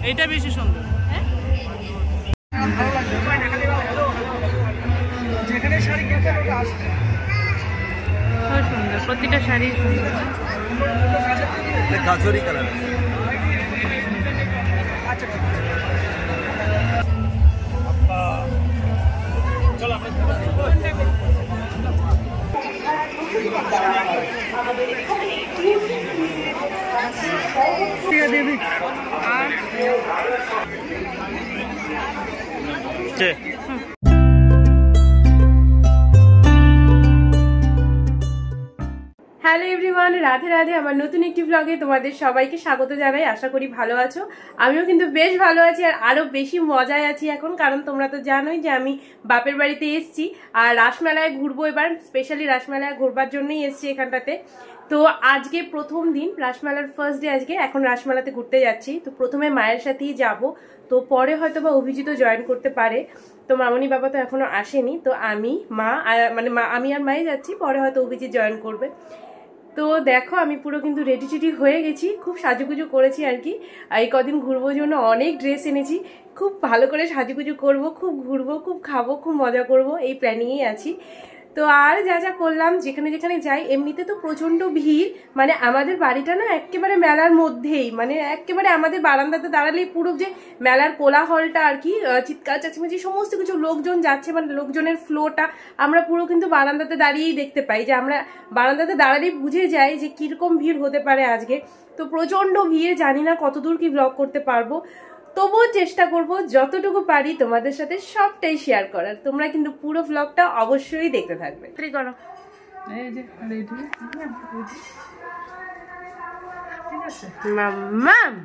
এটা বেশি সুন্দর। হ্যাঁ ভালো লাগবে, যেখানে শাড়ি কিনতে ওটা আসবে। খুব সুন্দর, প্রতিটা শাড়ি সুন্দর। গাজরি কালার। আচ্ছা চলো আমরা দেবী হ্যালো এভরিওয়ান, রাধে রাধে। আমার নতুন একটি ব্লগে তোমাদের সবাইকে স্বাগত জানাই। আশা করি ভালো আছো। আমিও কিন্তু বেশ ভালো আছি, আর আরো বেশি মজায় আছি এখন, কারণ তোমরা তো জানোই যে আমি বাপের বাড়িতে এসেছি আর রাসমেলায় ঘুরবো এবার। স্পেশালি রাসমেলায় ঘুরবার জন্যই এসেছি এখানটাতে। তো আজকে প্রথম দিন, রাসমেলার ফার্স্ট ডে আজকে। এখন রাসমেলাতে ঘুরতে যাচ্ছি, তো প্রথমে মায়ের সাথেই যাব, তো পরে হয়তো বা অভিজিৎ জয়েন করতে পারে। তো মামনি বাবা তো এখনো আসেনি, তো আমি মা মানে আমি আর মাই যাচ্ছি, পরে হয়তো অভিজিৎ জয়েন করবে। তো দেখো আমি পুরো কিন্তু রেডি টেডি হয়ে গেছি, খুব সাজুগুজু করেছি আর কি। এই কদিন ঘুরবোর জন্য অনেক ড্রেস এনেছি, খুব ভালো করে সাজুগুজু করব, খুব ঘুরবো, খুব খাবো, খুব মজা করব, এই প্ল্যানিংয়েই আছি। তো আর যা যা করলাম, যেখানে যেখানে যাই, এমনিতে তো প্রচন্ড ভিড়, মানে আমাদের বাড়িটা না একেবারে মেলার মধ্যেই, মানে একেবারে আমাদের বারান্দাতে দাঁড়ালেই পুরো যে মেলার কোলাহলটা আর কি, চিৎকার চেঁচামেচি সমস্ত কিছু, লোকজন যাচ্ছে, মানে লোকজনের ফ্লোটা আমরা পুরো কিন্তু বারান্দাতে দাঁড়িয়েই দেখতে পাই, যে আমরা বারান্দাতে দাঁড়ালেই বুঝে যাই যে কিরকম ভিড় হতে পারে আজকে। তো প্রচন্ড ভিড়, জানি না কতদূর কি ব্লগ করতে পারবো, তবুও চেষ্টা করব যতটুকু পারি তোমাদের সাথে সবটাই শেয়ার করার। তোমরা কিন্তু পুরো ব্লগটা অবশ্যই দেখতে থাকবে। ঠিক করো, এই যে মাম্মাম,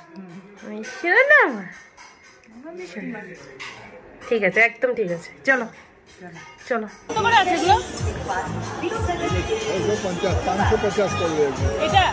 ঠিক আছে, একদম ঠিক আছে, চলো চলো। কত করে আছে এগুলো? 550 করবে। এটা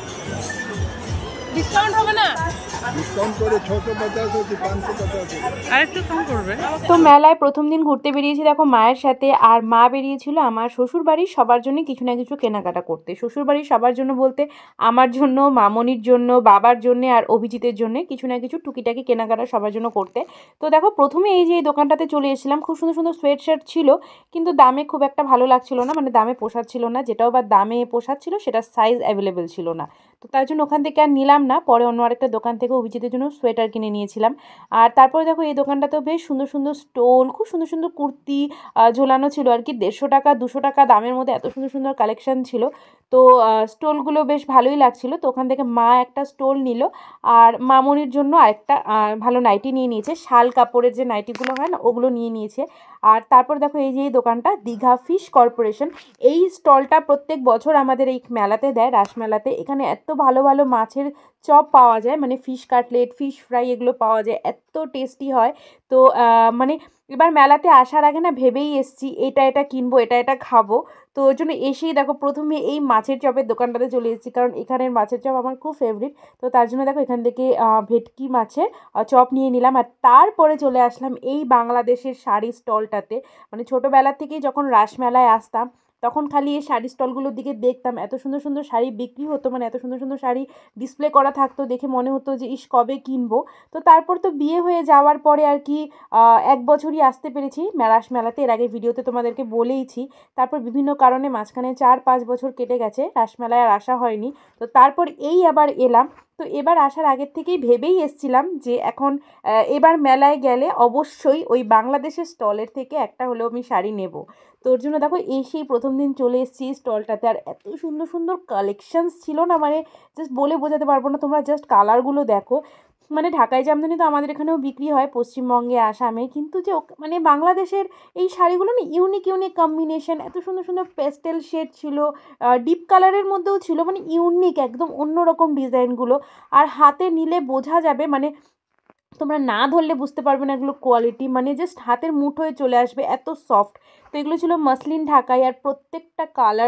ডিসকাউন্ট হবে না? ডিসকাউন্ট করে 650 হচ্ছে 550। আরেকটু কম করবে। তো মেলায় প্রথম দিন ঘুরতে বেরিয়েছি দেখো মায়ের সাথে, আর মা বেরিয়েছিল আমার শ্বশুর বাড়ির সবার জন্য কিছু না কিছু কেনাকাটা করতে। শ্বশুর বাড়ির সবার জন্য বলতে আমার জন্য, মামনির জন্য, বাবার জন্য আর অভিজিতের জন্য কিছু না কিছু টুকিটাকি কেনাকাটা সবার জন্য করতে। তো দেখো প্রথমে এই যে এই দোকানটাতে চলে এসেছিলাম, খুব সুন্দর সুন্দর সোয়েট শার্ট ছিল, কিন্তু দামে খুব একটা ভালো লাগছিল না, মানে দামে পোষাচ্ছিল না, যেটাও বা দামে পোষাচ্ছিল সেটা সাইজ অ্যাভেলেবেল ছিল না। তো তার জন্য ওখান থেকে আর নিলাম না, পরে অন্য আরেকটা দোকান থেকে অভিজিতের জন্য সোয়েটার কিনে নিয়েছিলাম। আর তারপরে দেখো এই দোকানটাতেও বেশ সুন্দর সুন্দর স্টোল, খুব সুন্দর সুন্দর কুর্তি ঝোলানো ছিল আর কি, 150 টাকা 200 টাকা দামের মধ্যে এত সুন্দর সুন্দর কালেকশন ছিল। তো স্টোলগুলো বেশ ভালোই লাগছিল, তো ওখান থেকে মা একটা স্টোল নিল, আর মামনির জন্য আরেকটা ভালো নাইটি নিয়ে নিয়েছে, শাল কাপড়ের যে নাইটিগুলো হয় না ওগুলো নিয়ে নিয়েছে। আর তারপর দেখো এই যে এই দোকানটা, দীঘা ফিশ কর্পোরেশন, এই স্টলটা প্রত্যেক বছর আমাদের এই মেলাতে দেয়, রাসমেলাতে। এখানে এত ভালো ভালো মাছের চপ পাওয়া যায়, মানে ফিশ কাটলেট, ফিশ ফ্রাই এগুলো পাওয়া যায়, এত টেস্টি হয়। তো মানে এবার মেলাতে আসার আগে না ভেবেই এসছি এটা এটা কিনবো, এটা এটা খাবো। তো ওই জন্য এসেই দেখো প্রথমে এই মাছের চপের দোকানটাতে চলে এসেছি, কারণ এখানের মাছের চপ আমার খুব ফেভারিট। তো তার জন্য দেখো এখান থেকে ভেটকি মাছের চপ নিয়ে নিলাম, আর তারপরে চলে আসলাম এই বাংলাদেশের শাড়ি স্টলটাতে। মানে ছোটোবেলা থেকেই যখন রাসমেলায় আসতাম তখন খালি এই শাড়ি স্টলগুলোর দিকে দেখতাম, এত সুন্দর সুন্দর শাড়ি বিক্রি হতো, মানে এত সুন্দর সুন্দর শাড়ি ডিসপ্লে করা থাকতো, দেখে মনে হতো যে ইস কবে কিনবো। তো তারপর তো বিয়ে হয়ে যাওয়ার পরে আর কি 1 বছরই আসতে পেরেছি রাসমেলাতে, এর আগে ভিডিওতে তোমাদেরকে বলেইছি। তারপর বিভিন্ন কারণে মাঝখানে 4-5 বছর কেটে গেছে, রাসমেলায় আর আসা হয়নি। তো তারপর এই আবার এলাম। তো এবার আসার আগের থেকেই ভেবেই এসছিলাম যে এখন এবার মেলায় গেলে অবশ্যই ওই বাংলাদেশের স্টলের থেকে একটা হলেও আমি শাড়ি নেব। তো ওর জন্য দেখো এসেই প্রথম দিন চলে এসেছি স্টলটাতে, আর এত সুন্দর সুন্দর কালেকশানস ছিল না, মানে জাস্ট বলে বোঝাতে পারবো না। তোমরা জাস্ট কালারগুলো দেখো, মানে ঢাকায় জামদানি তো আমাদের এখানেও বিক্রি হয়, পশ্চিমবঙ্গে, আসামে, কিন্তু যে মানে বাংলাদেশের এই শাড়িগুলো না ইউনিক ইউনিক কম্বিনেশন, এত সুন্দর সুন্দর পেস্টেল শেড ছিল, ডিপ কালারের মধ্যেও ছিল, মানে ইউনিক একদম অন্যরকম ডিজাইনগুলো। আর হাতে নিলে বোঝা যাবে, মানে তোমরা না ধরলে বুঝতে পারবে না এগুলো কোয়ালিটি, মানে জাস্ট হাতের মুঠোয় চলে আসবে, এত সফট। তো এগুলো ছিল মাসলিন ঢাকাই, আর প্রত্যেকটা কালার এত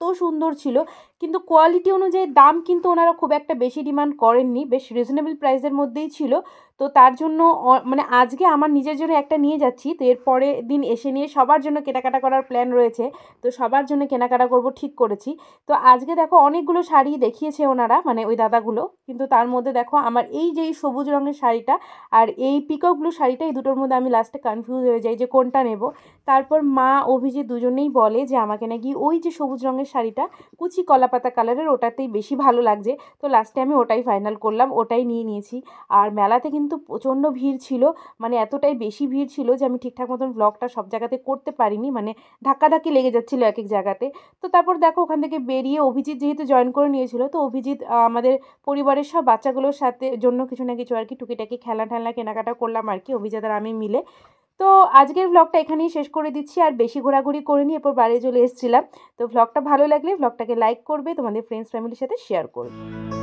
সুন্দর ছিল, কিন্তু কোয়ালিটি অনুযায়ী দাম কিন্তু ওনারা খুব একটা বেশি ডিমান্ড করেননি, বেশ রিজনেবল প্রাইসের মধ্যেই ছিল। তো তার জন্য মানে আজকে আমার নিজের জন্য একটা নিয়ে যাচ্ছি, তো এর পরের দিন এসে নিয়ে সবার জন্য কেনাকাটা করার প্ল্যান রয়েছে, তো সবার জন্য কেনাকাটা করব ঠিক করেছি। তো আজকে দেখো অনেকগুলো শাড়ি দেখিয়েছে ওনারা, মানে ওই দাদাগুলো, কিন্তু তার মধ্যে দেখো আমার এই যে এই সবুজ রঙের শাড়িটা আর এই পিকক ব্লু শাড়িটা, এই দুটোর মধ্যে আমি লাস্টে কনফিউজ হয়ে যাই যে কোনটা নেব। তারপর মা অভিজিৎ দুজনেই বলে যে আমাকে নাকি ওই যে সবুজ রঙের শাড়িটা কুচি কলাপাতা কালারের ওটাতেই বেশি ভালো লাগছে। তো লাস্টে আমি ওটাই ফাইনাল করলাম, ওটাই নিয়ে নিয়েছি। আর মেলাতে কিন্তু প্রচণ্ড ভিড় ছিল, মানে এতটাই বেশি ভিড় ছিল যে আমি ঠিকঠাক মতন ব্লগটা সব জায়গাতে করতে পারিনি, মানে ধাক্কাধাক্কি লেগে যাচ্ছিলো এক এক জায়গাতে। তো তারপর দেখো ওখান থেকে বেরিয়ে অভিজিৎ যেহেতু জয়েন করে নিয়েছিল, তো অভিজিৎ আমাদের পরিবারের সব বাচ্চাগুলোর সাথে জন্য কিছু না কিছু আর কি টুকিটাকি খেলনা কেনাকাটা করলাম আর কি, অভিজিৎ আর আমি মিলে। তো আজকের ভ্লগটা এখানেই শেষ করে দিচ্ছি, আর বেশি ঘোরাঘুরি করিনি, এরপর বাড়ি চলে এসেছিলাম। তো ভ্লগটা ভালো লাগলে ভ্লগটাকে লাইক করবে, তোমাদের ফ্রেন্ডস ফ্যামিলির সাথে শেয়ার করবে।